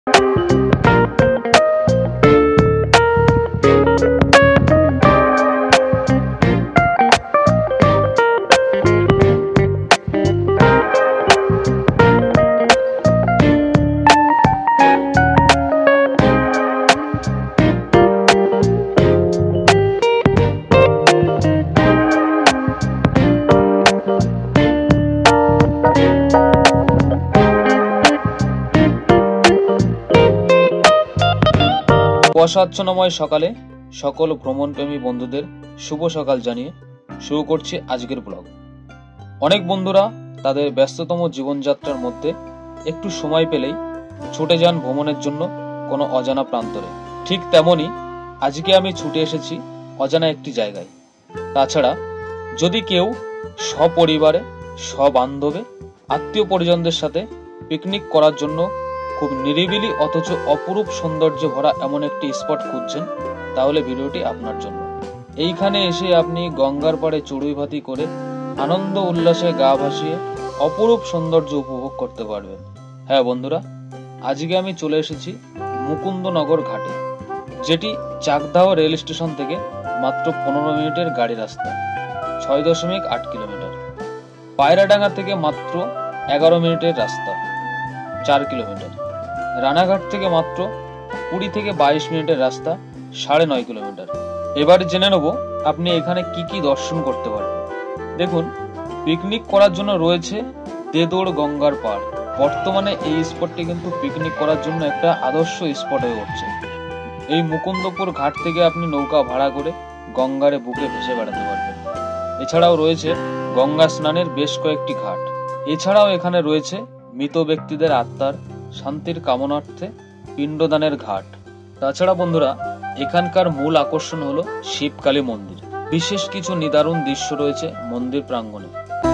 কুয়াশাচ্ছন্নময় সকালে সকল ভ্রমণপ্রেমী বন্ধুদের শুভ সকাল জানিয়ে শুরু করছি আজকের ব্লগ। অনেক বন্ধুরা তাদের ব্যস্ততম জীবনযাত্রার মধ্যে একটু সময় পেলেই ছুটে যান ভ্রমণের জন্য কোনো অজানা প্রান্তরে। ঠিক তেমনি আজকে আমি ছুটে এসেছি অজানা একটি জায়গায়। তাছাড়া যদি কেউ সপরিবারে সবান্ধবে আত্মীয় পরিজনদের সাথে পিকনিক করার জন্য খুব নিরিবিলি অথচ অপরূপ সৌন্দর্য ভরা এমন একটি স্পট খুঁজছেন, তাহলে ভিডিওটি আপনার জন্য। এইখানে এসে আপনি গঙ্গার পাড়ে চড়ুই ভাতি করে আনন্দ উল্লাসে গা ভাসিয়ে অপরূপ সৌন্দর্য উপভোগ করতে পারবেন। হ্যাঁ বন্ধুরা, আজকে আমি চলে এসেছি মুকুন্দনগর ঘাটে, যেটি চাকদাহ রেল স্টেশন থেকে মাত্র 15 মিনিটের গাড়ি রাস্তা, 6.8 কিলোমিটার। পায়রাডাঙ্গা থেকে মাত্র 11 মিনিটের রাস্তা, 4 কিলোমিটার। রানাঘাট থেকে মাত্র 20 থেকে 22 মিনিটের রাস্তা, 9.5 কিলোমিটার। এবার জেনে নেব আপনি এখানে কি কি দর্শন করতে পারবেন। দেখুন, পিকনিক করার জন্য রয়েছে দেদোড় গঙ্গার পাড়। বর্তমানে এই স্পটটি কিন্তু পিকনিক করার জন্য একটা আদর্শ স্পট হয়ে উঠছে। এই মুকুন্দপুর ঘাট থেকে আপনি নৌকা ভাড়া করে গঙ্গারে বুকে ভেসে বেড়াতে পারবেন। এছাড়াও রয়েছে গঙ্গা স্নানের বেশ কয়েকটি ঘাট। এছাড়াও এখানে রয়েছে মৃত ব্যক্তিদের আত্মার শান্তির কামনার্থে পিণ্ডদানের ঘাট। তাছাড়া বন্ধুরা, এখানকার মূল আকর্ষণ হলো শিবকালী মন্দির। বিশেষ কিছু নিদারুণ দৃশ্য রয়েছে মন্দির প্রাঙ্গণে।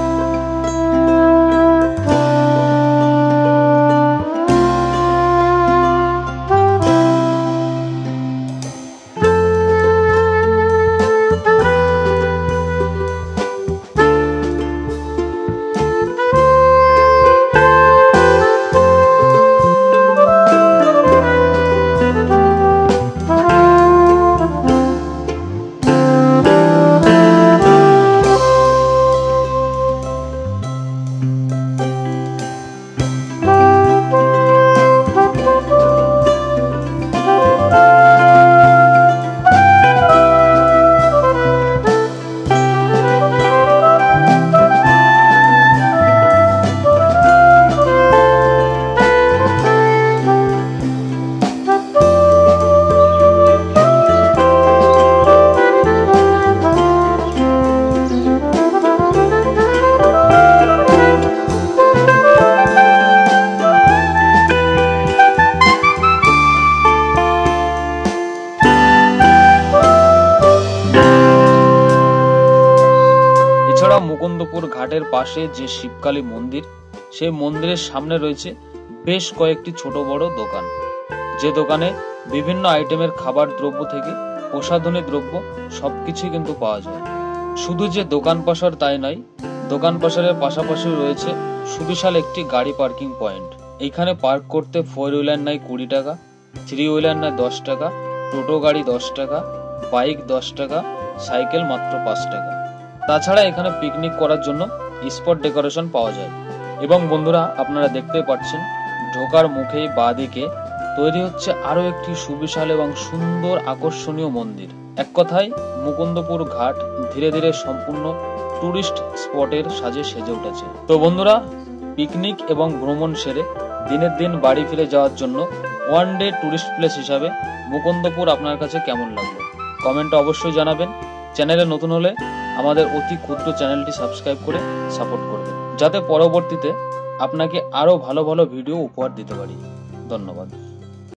মুকুন্দপুর ঘাটের পাশে যে শিবকালী মন্দির, সেই মন্দিরের সামনে রয়েছে বেশ কয়েকটি ছোট বড় দোকান, যে দোকানে বিভিন্ন আইটেমের খাবার দ্রব্য থেকে প্রসাধনী দ্রব্য সবকিছুই কিন্তু পাওয়া যায়। শুধু যে দোকান পাশার তাই নয়, দোকান পাশারের পাশাপাশি রয়েছে সুবিশাল একটি গাড়ি পার্কিং পয়েন্ট। এইখানে পার্ক করতে 4 হুইলার নেয় 20 টাকা, 3 হুইলার নেয় 10 টাকা, টোটো গাড়ি 10 টাকা, বাইক 10 টাকা, সাইকেল মাত্র 5 টাকা। তাছাড়া এখানে পিকনিক করার জন্য স্পট ডেকোরেশন পাওয়া যায়। এবং বন্ধুরা, আপনারা দেখতে পাচ্ছেন ঢোকার মুখেই বাঁদিকে তৈরি হচ্ছে আরো একটি সুবিশাল এবং সুন্দর আকর্ষণীয় মন্দির। এক কথায় মুকুন্দপুর ঘাট ধীরে ধীরে সম্পূর্ণ টুরিস্ট স্পটের সাজে সেজে উঠেছে। তো বন্ধুরা, পিকনিক এবং ভ্রমণ সেরে দিনের দিন বাড়ি ফিরে যাওয়ার জন্য ওয়ান ডে টুরিস্ট প্লেস হিসাবে মুকুন্দপুর আপনার কাছে কেমন লাগলো কমেন্টে অবশ্যই জানাবেন। চ্যানেলে নতুন হলে আমাদের অতি ক্ষুদ্র চ্যানেলটি সাবস্ক্রাইব করে সাপোর্ট করবেন, যাতে পরবর্তীতে আপনাকে আরো ভালো ভালো ভিডিও উপহার দিতে পারি। ধন্যবাদ।